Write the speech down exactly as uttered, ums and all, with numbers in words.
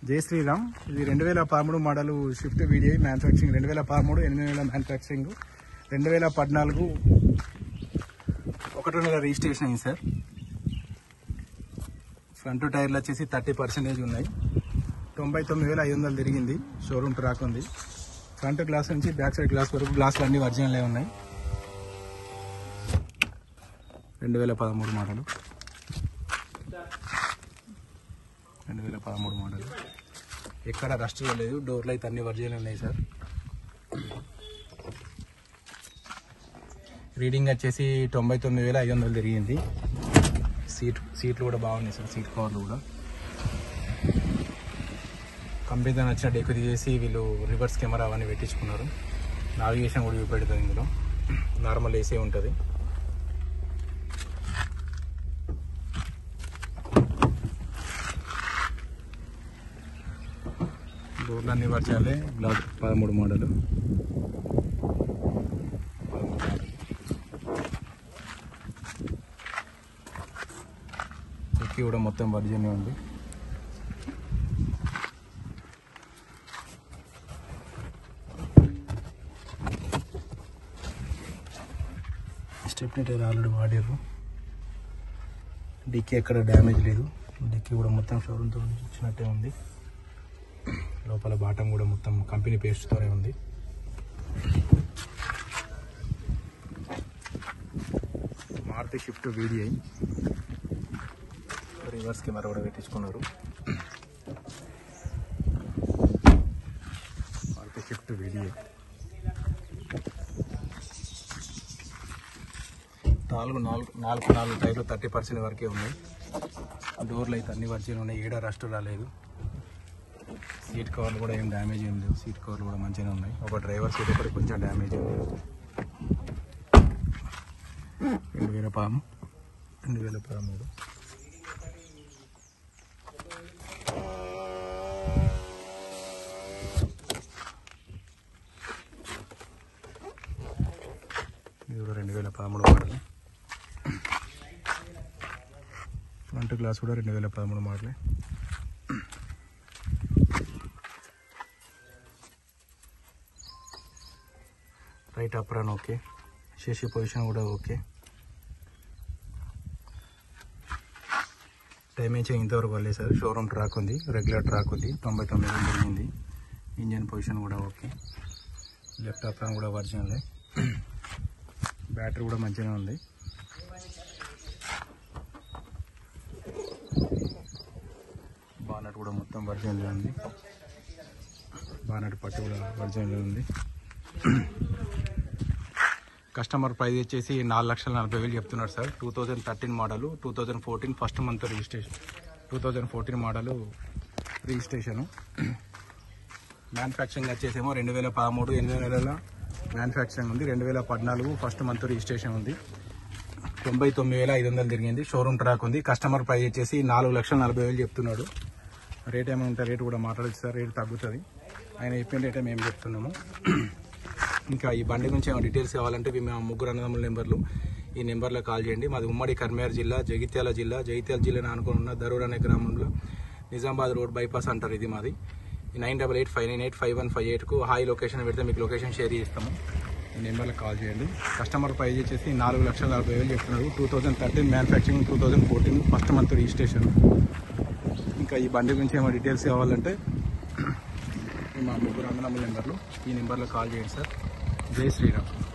జై శ్రీరామ్. ఇది రెండు వేల పదమూడు మోడల్ షిఫ్ట్ వీడియో మ్యానుఫ్యాక్చరింగ్. రెండు వేల పదమూడు ఎనిమిది నెలల మ్యానుఫ్యాక్చరింగ్. రెండు వేల పద్నాలుగు ఒకటో నెల రిజిస్ట్రేషన్ అయింది సార్. ఫ్రంట్ టైర్లు వచ్చేసి థర్టీ పర్సెంటేజ్ ఉన్నాయి. తొంభై తొమ్మిది వేల ఐదు వందలు తిరిగింది. షోరూమ్ ట్రాక్ ఉంది. ఫ్రంట్ గ్లాస్ నుంచి బ్యాక్ సైడ్ గ్లాస్ వరకు గ్లాసులు అన్ని ఒరిజినలే ఉన్నాయి. రెండు వేల పదమూడు మోడల్ రెండు వేల పదమూడు మోడల్ ఎక్కడ రస్ట్ లేదు. డోర్లు అయితే అన్ని ఒరిజినల్ ఉన్నాయి సార్. రీడింగ్ వచ్చేసి తొంభై తొమ్మిది వేల ఐదు వందలు తిరిగింది. సీట్ సీట్లు కూడా బాగున్నాయి సార్. సీట్ కవర్లు కూడా కంపెనీతో నచ్చిన డెక్ తీసేసి వీళ్ళు రివర్స్ కెమెరా అవన్నీ పెట్టించుకున్నారు. నావిగేషన్ కూడా చూపెడుతుంది. ఇందులో నార్మల్ ఏసీ ఉంటుంది. డోర్లు అన్ని వర్చాలే. గ్లాస్ పదమూడు మోడల్ ఎక్కి కూడా మొత్తం వర్జన్ ఉంది. స్టెప్నీ టైర్ ఆల్రెడీ వాడారు. డిక్కీ ఎక్కడ డ్యామేజ్ లేదు. డిక్కీ కూడా మొత్తం షోరూమ్తో ఇచ్చినట్టే ఉంది. లోపల బాటం కూడా మొత్తం కంపెనీ పేస్ట్తోనే ఉంది. Maruti Swift VDI reverse camera కూడా పెట్టించుకున్నారు. మారుతి షిఫ్ట్ వీడిఐ నాలుగు నాలుగు నాలుగు నాలుగు టైర్లు థర్టీ పర్సెంట్ వరకే ఉన్నాయి. డోర్లు అయితే అన్ని వర్జిన్ ఉన్నాయి. ఏడా రస్ట్ రాలేదు. సీట్ కవర్లు కూడా ఏం డ్యామేజ్ ఏం లేవు. సీట్ కవర్లు కూడా మంచిగానే ఉన్నాయి. ఒక డ్రైవర్ సీట్ ఒకటి కొంచెం డ్యామేజ్ ఉంది. రెండు వేల పదమూడు రెండు వేల పదమూడు ఇది కూడా రెండు వేల పదమూడు మోడల్. ఫ్రంట్ గ్లాస్ కూడా రెండు వేల పదమూడు మోడలే. Right apron okay. Chassis position కూడా ఓకే. డైమెన్షన్ ఇంతవరకు వెళ్ళలేదు సార్. షోరూమ్ ట్రాక్ ఉంది. రెగ్యులర్ ట్రాక్ ఉంది. తొంభై తొమ్మిది జరిగింది. ఇంజన్ పొజిషన్ కూడా ఓకే. లెఫ్ట్ అప్రాన్ కూడా ఒరిజినలే. బ్యాటరీ కూడా మంచిగానే ఉంది. బానట్ కూడా మొత్తం ఒరిజినల్ ఉంది. బానట్ పట్టు కూడా ఒరిజినల్ ఉంది. కస్టమర్ ప్రైస్ వచ్చేసి నాలుగు లక్షల నలభై వేలు చెప్తున్నారు sir. Two thousand thirteen model. Two thousand fourteen first month registration. Two thousand fourteen model registration. Manufacturing వచ్చేసేమో రెండు వేల పదమూడు ఎనిమిది నెలల మ్యానుఫ్యాక్చరింగ్ ఉంది. రెండు వేల పద్నాలుగు ఫస్ట్ మంత్ రిజిస్ట్రేషన్ ఉంది. తొంభై తొమ్మిది వేల ఐదు వందలు తిరిగింది. షోరూమ్ ట్రాక్ ఉంది. కస్టమర్ ప్రైస్ వచ్చేసి నాలుగు లక్షల నలభై వేలు చెప్తున్నాడు. రేట్ ఏమైనా ఉంటే రేటు కూడా మాట్లాడచ్చు సార్. రేటు తగ్గుతుంది. ఆయన చెప్పిన రేటే మేము చెప్తున్నాము. ఇంకా ఈ బండి గురించి ఏమైనా డీటెయిల్స్ కావాలంటే మా ముగ్గురు అన్నదమ్ముల నెంబర్లు ఈ నెంబర్లో కాల్ చేయండి. మాది ఉమ్మడి కర్మేర్ జిల్లా, జగిత్యాల జిల్లా. జగిత్యాల జిల్లాను అనుకుని ఉన్న దరూర్ అనే గ్రామంలో నిజామాబాద్ రోడ్ బైపాస్ అంటారు. ఇది మాది. Nine double eight five nine eight five one five ఎయిట్కు హాయ్ లొకేషన్ పెడితే మీకు లొకేషన్ షేర్ చేస్తాము. ఈ నెంబర్లో కాల్ చేయండి. కస్టమర్ ప్రైజ్ వచ్చేసి నాలుగు లక్షల నలభై వేలు చెప్తున్నారు. Two thousand thirteen manufacturing. Two thousand fourteen first month registration. ఇంకా ఈ బండి గురించి ఏమైనా డీటెయిల్స్ కావాలంటే మా ముగ్గురు అన్నదమ్ముల నెంబర్లు ఈ నెంబర్లో కాల్ చేయండి సార్. జై శ్రీరామ్.